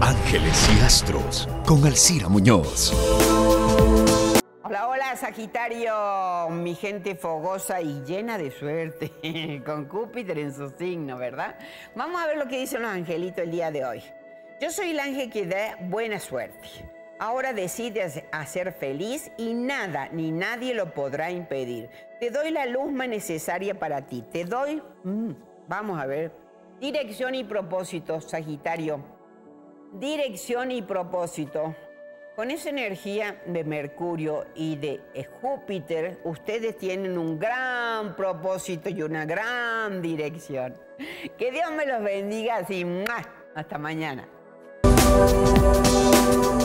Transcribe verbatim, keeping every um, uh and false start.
Ángeles y Astros con Alcira Muñoz. Hola, hola, Sagitario, mi gente fogosa y llena de suerte, con Júpiter en su signo, ¿verdad? Vamos a ver lo que dicen los angelitos el día de hoy. Yo soy el ángel que da buena suerte. Ahora decide a ser feliz y nada ni nadie lo podrá impedir. Te doy la luz más necesaria para ti. Te doy, mm, vamos a ver, dirección y propósito, Sagitario. Dirección y propósito. Con esa energía de Mercurio y de Júpiter, ustedes tienen un gran propósito y una gran dirección. Que Dios me los bendiga así. ¡Mua! Hasta mañana.